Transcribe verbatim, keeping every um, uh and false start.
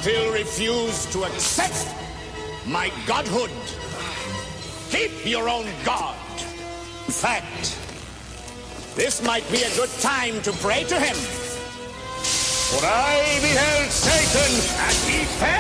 still refuse to accept my godhood. Keep your own god. In fact, this might be a good time to pray to him. For I beheld Satan, and he fell.